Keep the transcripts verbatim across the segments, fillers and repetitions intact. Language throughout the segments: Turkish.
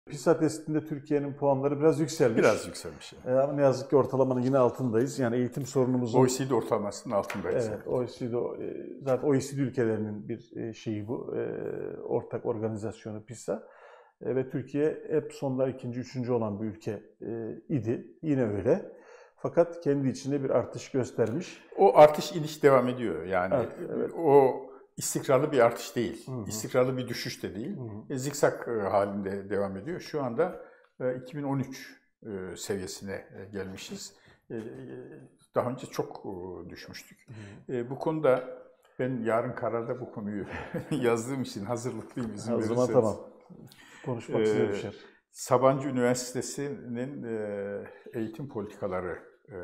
PISA testinde Türkiye'nin puanları biraz yükselmiş. Biraz yükselmiş. Yani. Ama ne yazık ki ortalamanın yine altındayız. Yani eğitim sorunumuzun... O E C D ortalamasının altındayız. Evet, O E C D, zaten O E C D ülkelerinin bir şeyi bu, ortak organizasyonu PISA. Ve Türkiye hep sonlar ikinci, üçüncü olan bir ülke idi. Yine öyle. Fakat kendi içinde bir artış göstermiş. O artış iniş devam ediyor. Yani evet, evet. O istikrarlı bir artış değil. Hı hı. İstikrarlı bir düşüş de değil. Hı hı. Zikzak halinde devam ediyor. Şu anda iki bin on üç seviyesine gelmişiz. Daha önce çok düşmüştük. Hı hı. Bu konuda ben yarın kararda bu konuyu yazdığım için hazırlıklıyım. İzin o zaman tamam. Konuşmak size düşer. Sabancı Üniversitesi'nin eğitim politikaları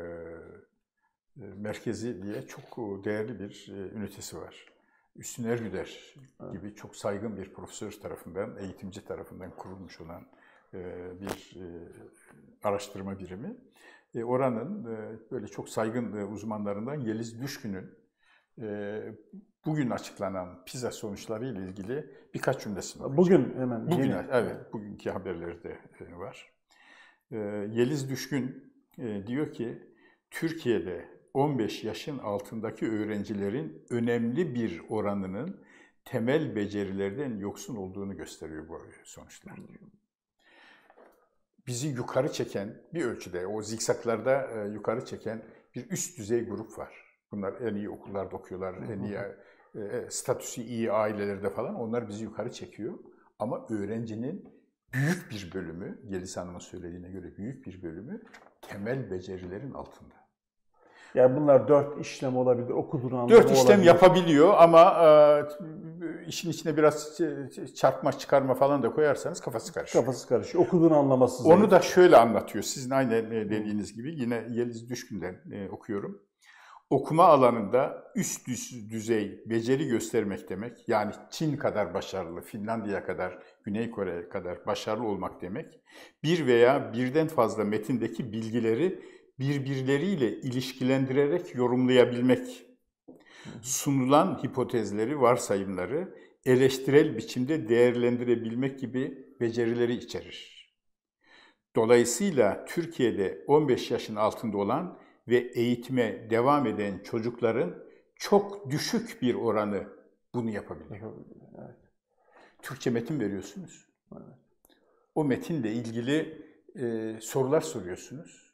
merkezi diye çok değerli bir ünitesi var. Üstün Ergüder gibi çok saygın bir profesör tarafından, eğitimci tarafından kurulmuş olan bir araştırma birimi. Oranın böyle çok saygın uzmanlarından Yeliz Düşkün'ün bugün açıklanan PISA sonuçları ile ilgili birkaç cümlesini okuyacağım. Bugün hemen. Bugün, yeni. Evet, bugünkü haberlerde var. Yeliz Düşkün diyor ki, Türkiye'de on beş yaşın altındaki öğrencilerin önemli bir oranının temel becerilerden yoksun olduğunu gösteriyor bu sonuçlar diyor. Bizi yukarı çeken bir ölçüde, o zikzaklarda yukarı çeken bir üst düzey grup var. Bunlar en iyi okullarda okuyorlar, en iyi e, statüsü iyi ailelerde falan. Onlar bizi yukarı çekiyor. Ama öğrencinin büyük bir bölümü, Yeliz Hanım'ın söylediğine göre büyük bir bölümü temel becerilerin altında. Yani bunlar dört işlem olabilir, okuduğunu anlamı Dört işlem olabilir. Yapabiliyor ama e, işin içine biraz çarpma, çıkarma falan da koyarsanız kafası karışıyor. Kafası karışıyor. Okuduğunu anlaması zor. Onu da şöyle anlatıyor. Sizin aynı dediğiniz gibi yine Yeliz Düşkün'den e, okuyorum. Okuma alanında üst düzey beceri göstermek demek, yani Çin kadar başarılı, Finlandiya kadar, Güney Kore kadar başarılı olmak demek, bir veya birden fazla metindeki bilgileri birbirleriyle ilişkilendirerek yorumlayabilmek, sunulan hipotezleri, varsayımları eleştirel biçimde değerlendirebilmek gibi becerileri içerir. Dolayısıyla Türkiye'de on beş yaşın altında olan ve eğitime devam eden çocukların çok düşük bir oranı bunu yapabiliyor. Evet. Türkçe metin veriyorsunuz. Evet. O metinle ilgili e, sorular soruyorsunuz.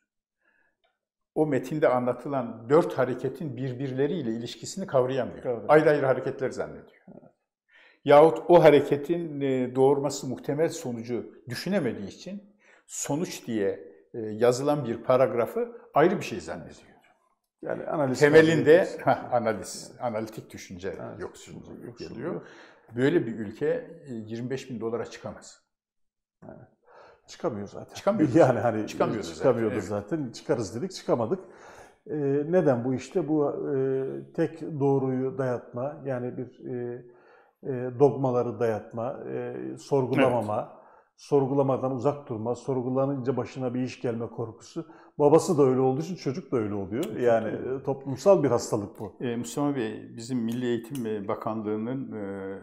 O metinde anlatılan dört hareketin birbirleriyle ilişkisini kavrayamıyor. Evet. Ayrı ayrı hareketler zannediyor. Evet. Yahut o hareketin e, doğurması muhtemel sonucu düşünemediği için sonuç diye yazılan bir paragrafı ayrı bir şey zannediyor. Yani analiz temelinde heh, analiz, evet. analitik düşünce evet. yoksunluğu yok geliyor. Böyle bir ülke yirmi beş bin dolara çıkamaz. Evet. Çıkamıyor zaten. Çıkamıyoruz. Yani hani çıkamıyoruz çıkamıyordu zaten. zaten. Evet. Çıkarız dedik, çıkamadık. Ee, neden bu işte? Bu e, tek doğruyu dayatma, yani bir e, e, dogmaları dayatma, e, sorgulamama. Evet. Sorgulamadan uzak durma, sorgulanınca başına bir iş gelme korkusu. Babası da öyle olduğu için çocuk da öyle oluyor. Yani toplumsal bir hastalık bu. E, Mustafa Bey, bizim Milli Eğitim Bakanlığı'nın e,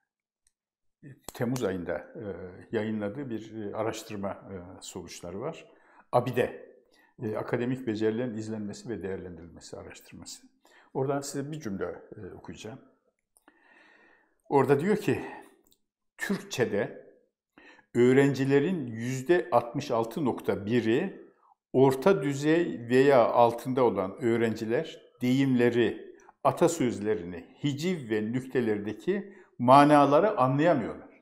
Temmuz ayında e, yayınladığı bir e, araştırma e, sonuçları var. ABİDE, e, Akademik Becerilerin İzlenmesi ve Değerlendirilmesi araştırması. Oradan size bir cümle e, okuyacağım. Orada diyor ki, Türkçe'de öğrencilerin yüzde altmış altı nokta biri orta düzey veya altında olan öğrenciler deyimleri, atasözlerini, hiciv ve nüktelerdeki manaları anlayamıyorlar.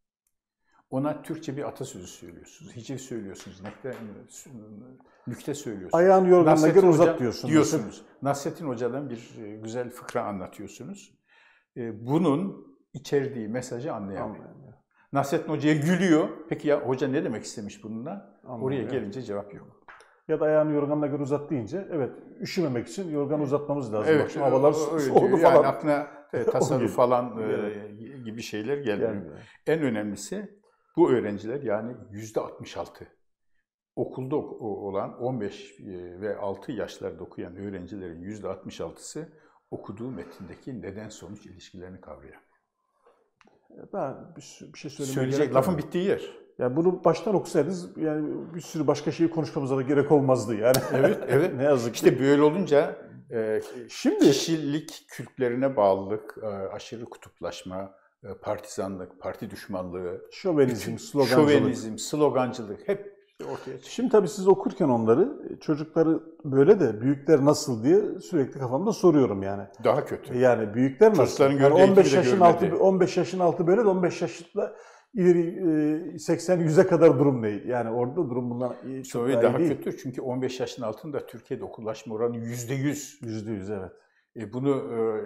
Ona Türkçe bir atasözü söylüyorsunuz, hiciv söylüyorsunuz, nükte, nükte söylüyorsunuz. Ayağını yorganına göre uzat diyorsunuz. diyorsunuz. Nasrettin Hoca'dan bir güzel fıkra anlatıyorsunuz. Bunun içerdiği mesajı anlayamıyor. Nasrettin Hoca'ya gülüyor. Peki ya hoca ne demek istemiş bununla? Anladım, Oraya evet. gelince cevap yok. Ya da ayağını yorganına göre uzat deyince, evet, üşümemek için yorganı uzatmamız lazım. Evet, Bak, şimdi havalar soğudu yani falan. Aklına tasarruf falan e, gibi şeyler gelmiyor. gelmiyor. En önemlisi bu öğrenciler, yani yüzde altmış altı okulda olan on beş ve altı yaşlarda okuyan öğrencilerin yüzde altmış altısı okuduğu metindeki neden-sonuç ilişkilerini kavrayamıyor. Ben bir şey söylemeye Söyleyecek lafın bittiği yer. Yani bunu baştan okusaydınız yani bir sürü başka şeyi konuşmamıza da gerek olmazdı yani. Evet, evet. Ne yazık ki. İşte böyle olunca e, Şimdi kişilik kültlerine bağlılık, e, aşırı kutuplaşma, e, partizanlık, parti düşmanlığı, şovenizm, slogancılık. şovenizm, slogancılık hep ortaya çıkıyor. Şimdi tabii siz okurken onları, çocukları böyle de büyükler nasıl diye sürekli kafamda soruyorum yani. Daha kötü. Yani büyükler nasıl? Çocukların Yani gördüğü on beş eğitimi de yaşın görmedi. altı on beş yaşın altı böyle de on beş yaşında ileri seksen yüze kadar durum ne? Yani orada durum bundan iyi, çok Tabii daha, daha iyi değil. kötü çünkü on beş yaşın altında Türkiye'de okullaşma oranı yüzde yüz. yüzde yüz evet. E bunu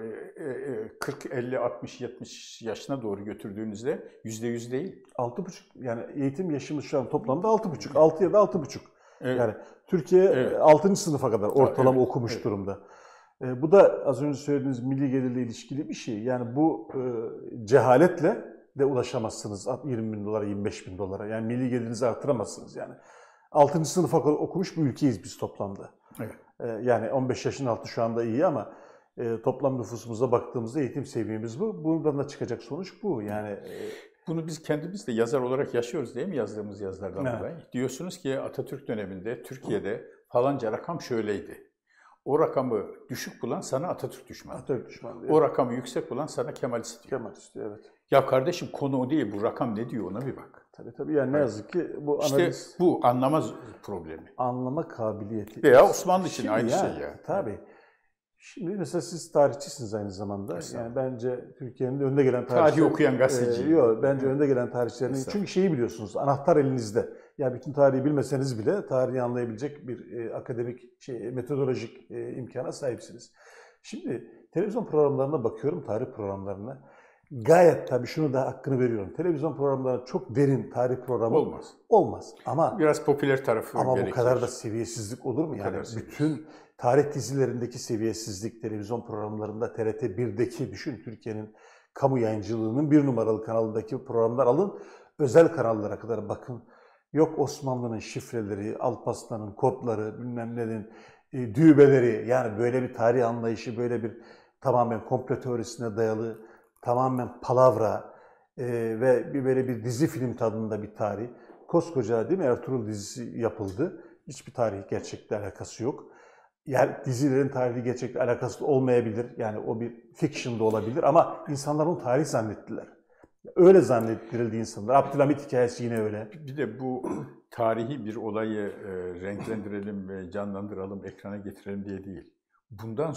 kırk, elli, altmış, yetmiş yaşına doğru götürdüğünüzde yüzde yüz değil. altı buçuk yani eğitim yaşımız şu an toplamda altı buçuk. altı ya da altı buçuk. Evet. Yani Türkiye Evet. altıncı sınıfa kadar ortalama Evet, okumuş evet. durumda. E, bu da az önce söylediğiniz milli gelirle ilişkili bir şey. Yani bu e, cehaletle de ulaşamazsınız yirmi bin dolara, yirmi beş bin dolara. Yani milli gelirinizi artıramazsınız yani. altıncı sınıfa kadar okumuş bir ülkeyiz biz toplamda. Evet. E, yani on beş yaşın altı şu anda iyi ama e, toplam nüfusumuza baktığımızda eğitim seviyemiz bu. Bundan da çıkacak sonuç bu. Yani e, Bunu biz kendimiz de yazar olarak yaşıyoruz değil mi yazdığımız yazılardan Evet. dolayı? Diyorsunuz ki Atatürk döneminde Türkiye'de falanca rakam şöyleydi. O rakamı düşük bulan sana Atatürk düşmanı. Atatürk düşmanı. O rakamı yüksek bulan sana Kemalist diyor. Kemalist diyor, evet. Ya kardeşim konu o değil, bu rakam ne diyor ona bir bak. Tabii tabii yani ne Evet. yazık ki bu İşte analiz bu anlamaz problemi. anlama kabiliyeti. Veya Osmanlı için Şimdi aynı ya, şey ya. Tabii. Şimdi mesela siz tarihçisiniz aynı zamanda. Yani Estağfurullah. bence Türkiye'nin önde gelen Tarih tarihçiler. okuyan gazeteci. Ee, yok bence önde gelen tarihçilerin. Estağfurullah. Çünkü şeyi biliyorsunuz, anahtar elinizde. Ya bütün tarihi bilmeseniz bile tarihi anlayabilecek bir e, akademik şey metodolojik e, imkana sahipsiniz. Şimdi televizyon programlarına bakıyorum, tarih programlarına. Gayet tabii şunu da hakkını veriyorum. Televizyon programlarına çok derin tarih programı Olmaz. Olmaz. Ama Biraz popüler tarafı ama gerekir. bu kadar da seviyesizlik olur mu? Bu Yani kadar seviyesiz. bütün tarih dizilerindeki seviyesizlik, televizyon programlarında T R T birdeki düşün Türkiye'nin kamu yayıncılığının bir numaralı kanalındaki programlar alın. Özel kanallara kadar bakın. Yok Osmanlı'nın şifreleri, Alparslan'ın kodları, bilmem nenin e, düğbeleri. Yani böyle bir tarih anlayışı, böyle bir tamamen komplo teorisine dayalı, tamamen palavra e, ve bir böyle bir dizi film tadında bir tarih. Koskoca değil mi Ertuğrul dizisi yapıldı. Hiçbir tarihi gerçekle alakası yok. Yani dizilerin tarihi gerçekle alakası olmayabilir. Yani o bir fiction da olabilir ama insanlar onu tarih zannettiler. Öyle zannettirildi insanlar. Abdülhamit hikayesi yine öyle. Bir de bu tarihi bir olayı e, renklendirelim ve canlandıralım, ekrana getirelim diye değil. Bundan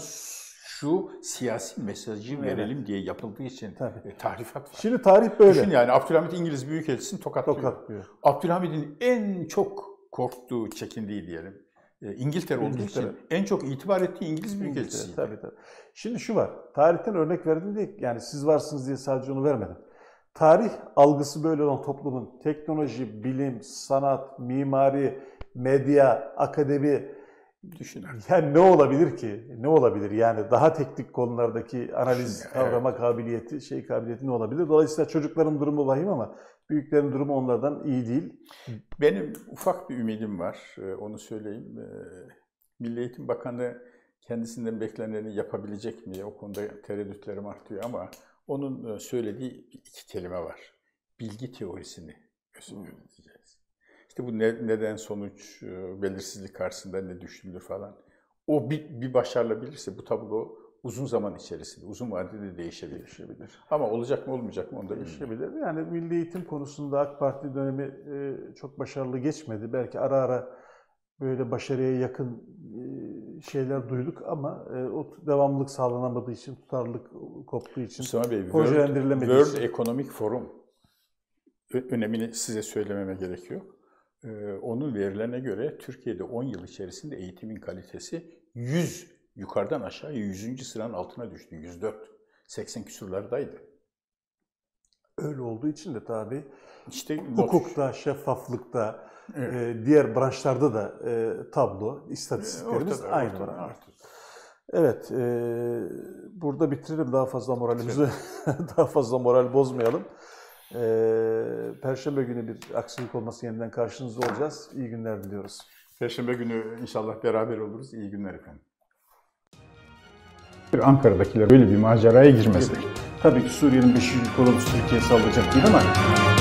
şu siyasi mesajı Evet. verelim diye yapıldığı için Tabii. e, tahrifat var. Şimdi tarih böyle. Düşün yani Abdülhamit İngiliz Büyükelçisi'ni tokatlıyor. Tokatlıyor. Abdülhamid'in en çok korktuğu, çekindiği diyelim. E, İngiltere olduğu İngiltere. için en çok itibar ettiği İngiliz Büyükelçisi'ydi. Tabii tabii. Şimdi şu var. Tarihten örnek verdim diye yani siz varsınız diye sadece onu vermedim. Tarih algısı böyle olan toplumun teknoloji, bilim, sanat, mimari, medya, akademi Düşün. yani ne olabilir ki? Ne olabilir? Yani daha teknik konulardaki analiz, Düşün, kavrama evet. kabiliyeti, şey kabiliyeti ne olabilir? Dolayısıyla çocukların durumu vahim ama büyüklerin durumu onlardan iyi değil. Benim ufak bir ümidim var, e, onu söyleyeyim. E, Milli Eğitim Bakanı kendisinden bekleneni yapabilecek mi? O konuda tereddütlerim artıyor ama onun söylediği iki kelime var. Bilgi teorisini öğreteceğiz. İşte bu ne, neden sonuç, belirsizlik karşısında ne düşünülür falan. O bir, bir başarılabilirse bu tablo uzun zaman içerisinde, uzun vadede değişebilir. Değişebilir. Ama olacak mı olmayacak mı onu da bilmiyorum. Değişebilir. Yani milli eğitim konusunda AK Parti dönemi e, çok başarılı geçmedi. Belki ara ara böyle başarıya yakın e, şeyler duyduk ama e, o devamlılık sağlanamadığı için, tutarlılık koptuğu için, Mustafa Bey, World, projelendirilemediği World için. Economic Forum ö- önemini size söylememe gerek yok. Ee, onun verilerine göre Türkiye'de on yıl içerisinde eğitimin kalitesi yüz yukarıdan aşağıya yüzüncü sıranın altına düştü. yüz dört. seksen küsurlardaydı. Öyle olduğu için de tabii İşte hukukta, şeffaflıkta, Evet. e, diğer branşlarda da e, tablo, istatistiklerimiz Ortada, aynı ortada, oranda. ortada. Evet, e, burada bitirelim. Daha fazla moralimizi, daha fazla moral bozmayalım. E, Perşembe günü bir aksilik olması yeniden karşınızda olacağız. İyi günler diliyoruz. Perşembe günü inşallah beraber oluruz. İyi günler efendim. Ankara'dakiler böyle bir maceraya girmesek. Tabii ki Suriye'nin beşinci kolonu Türkiye'ye saldıracak değil ama